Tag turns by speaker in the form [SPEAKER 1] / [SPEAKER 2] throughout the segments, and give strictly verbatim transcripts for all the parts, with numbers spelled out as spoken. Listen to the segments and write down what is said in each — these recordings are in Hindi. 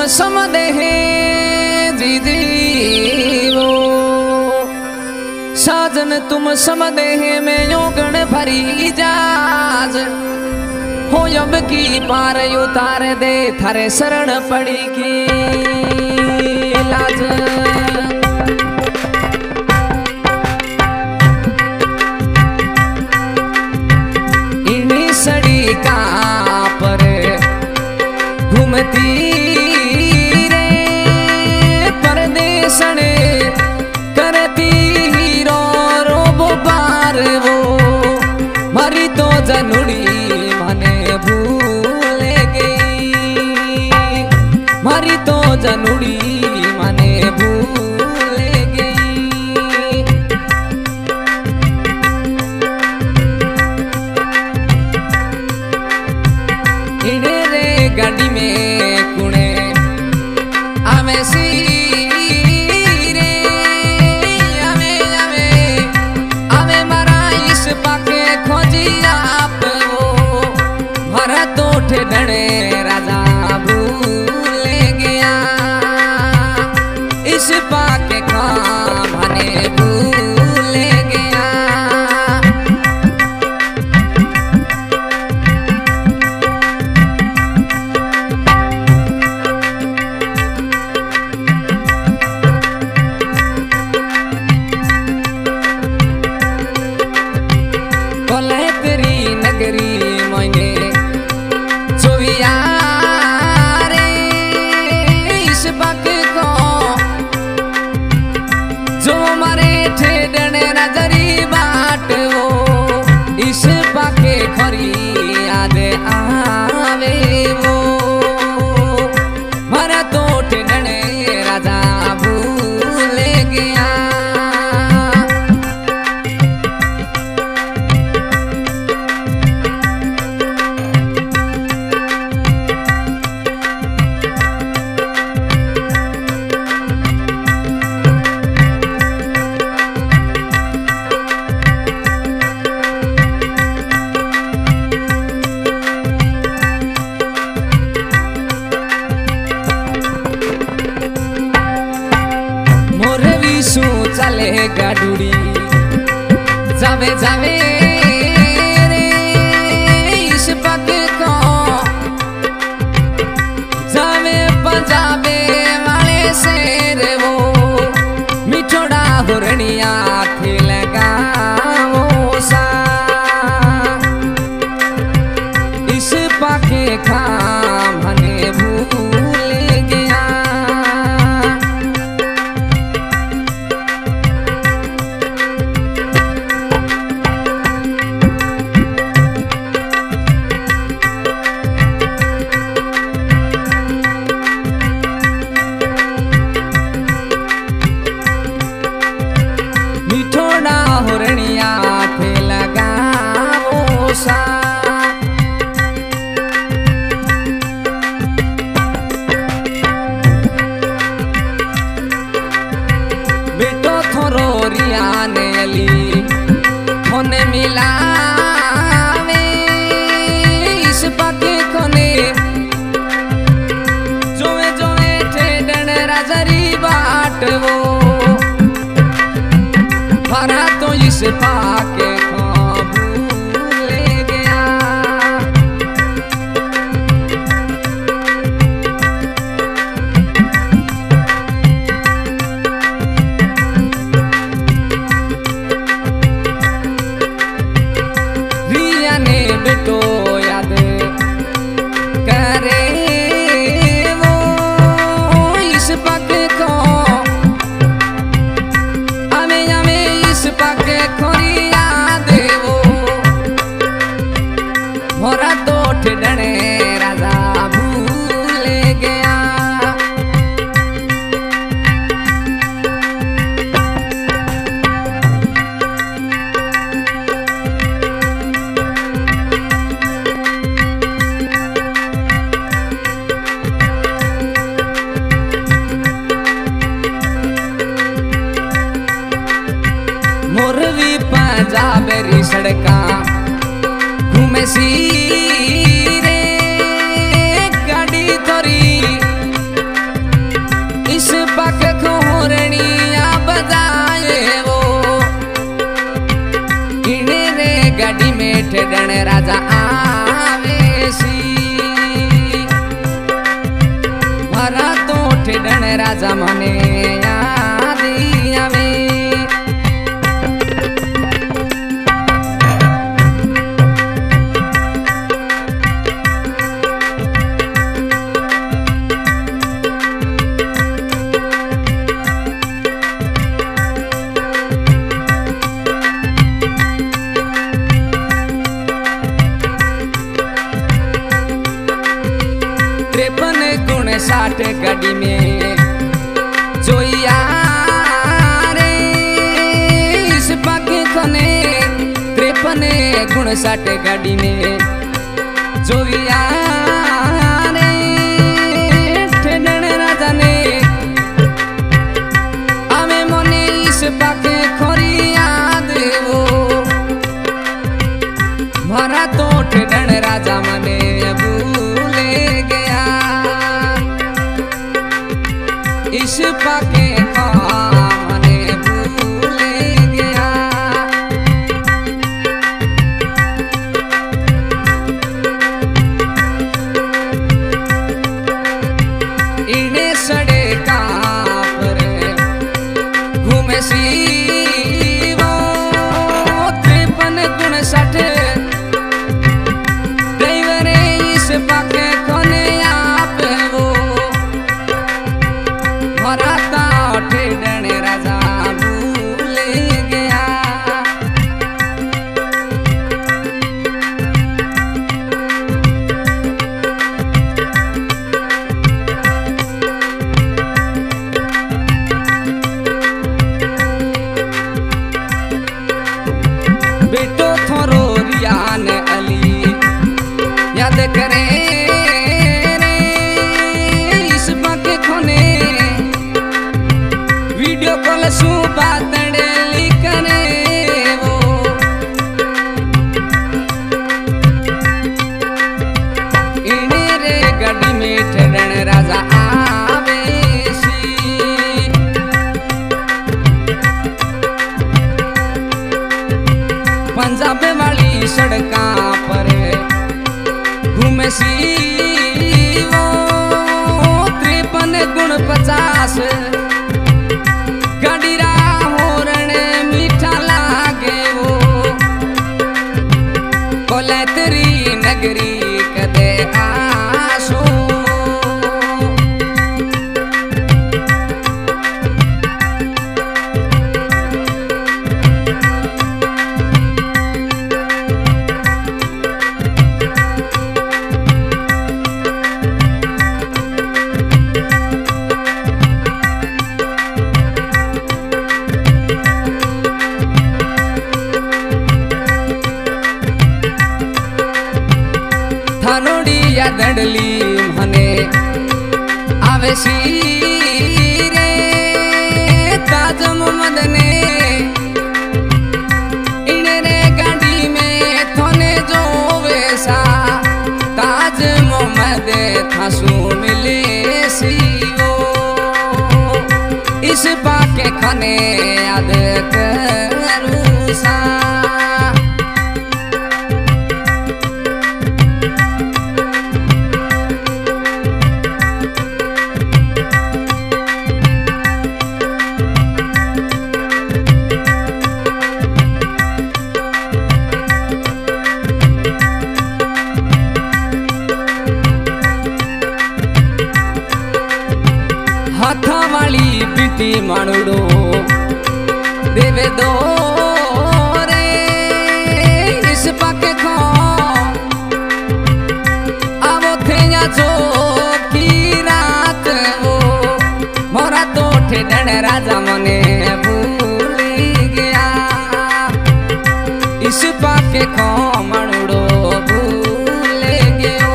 [SPEAKER 1] समदेह दीदी वो साजन तुम समदेह में योगण भरी जाज हो अब की पार उतार दे थारे शरण पड़ी की लाज इन्हीं सड़ी का पर घूमती रे परदेसने करती रो रो बार वो मरी तो जनुड़ी मने भूल गई मरी तो जनुड़ी मने भूल गई इने रे गाड़ी में कुणे आवे सी रे आवे आवे आवे मारा इस पाके खोजी आप वो मारा तो ठेडणे राजा भूल गया इस पाके खाम हने भूल गया खरी याद आवे वो मरा तो ठेडणे राजा भूल गया चले गाडुड़ी जावे जावे रे इस पग को जावे पंजाबे वाले शेर वो मिठोड़ा हुरनिया थे लगाओ सा इस पाके खाम हने भूल गया हुरनिया थे लगाओ सा बेटो थोरो रिया ने अली होने मिला इस पाके कोने जोवे जोवे ठेडण राजरी बाट वो भरा तो इस पाके भूल गया रिया ने बेटो याद करे वो इस पाके को पाके खोरिया देवो मोरा तो ठेडणे राजा भूल गया मोरवी पंजाबेरी सड़का घूमे सी रे गाड़ी थोरी ठेडण राजा आवेसी मारा तो ठेडण राजा मने याद आवे त्रेपन गुण साठ गाड़ी में जोया रे इस पाके खने त्रेपन गुण साठ गाड़ी में जोया रे ठेडण राजा ने आवे मने इस पाके खोरी याद वो मारा तो ठेडण राजा मने इस पाके खाने भूले गया इन्हें सड़े कापर घूमे सी वो त्रेपन गुण साठ ड्राइवरे इस पाके खाने आप वो मराता ठेडण राजा भूल गया बेटो थोरो रियान अली याद करे रे इस बाके खोने वीडियो कॉल सु बातड़े लिखने वो इने रे गाड़ी में ठेडण राजा आवेसी पंजाब वाली सड़का पर घूमे सी वो त्रेपन गुण पचास कोलतरी नगरी कदे आसो थानोड़िया दड़ली मने आवेसी रे ताज मोहम्मद ने इने रे गाड़ी में थोने जो वैसा ताज मोहम्मद थासू मिले सी वो इस पाके खाने याद करूँ सा हाथा वाली बीटी मानुड़ो देवे दो रे इस पाके खो आवो थे या जो की रात वो मोरा तो ठेडण राजा मने भूल गया इस पाके खो मानुड़ो भूल गयो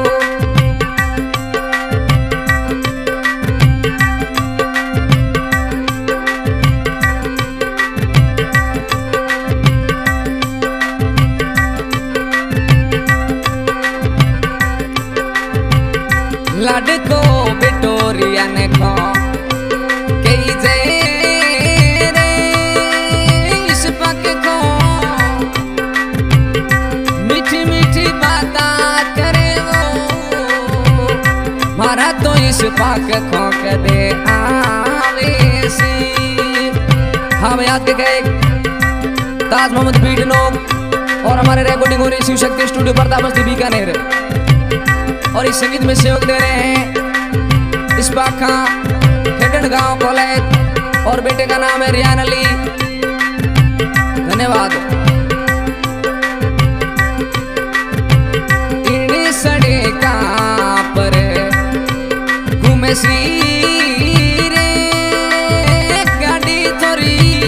[SPEAKER 1] लाडको बिटोरिया ने खो कई जे रे इस पाके खो पाक खोक दे आवेसी। हाँ भाई आज के गए ताज मोहम्मद बीट नोक और हमारे रिकॉर्डिंग हो रही शिव शक्ति स्टूडियो प्रतापस्ती बीकानेर और इस संगीत में सहयोग दे रहे हैं इस पाखा खेडन गांव कॉलेज और बेटे का नाम है रियान अली। धन्यवाद। इन सड़का पर घूमे श्री रे गाड़ी थोड़ी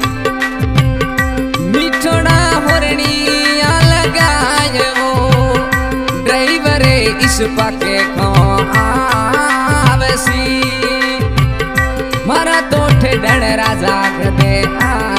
[SPEAKER 1] मिठोड़ा होरनिया लगाए वो ड्राइवर इस पाके को आवेसी मारा तो ठेडन राजा दे आ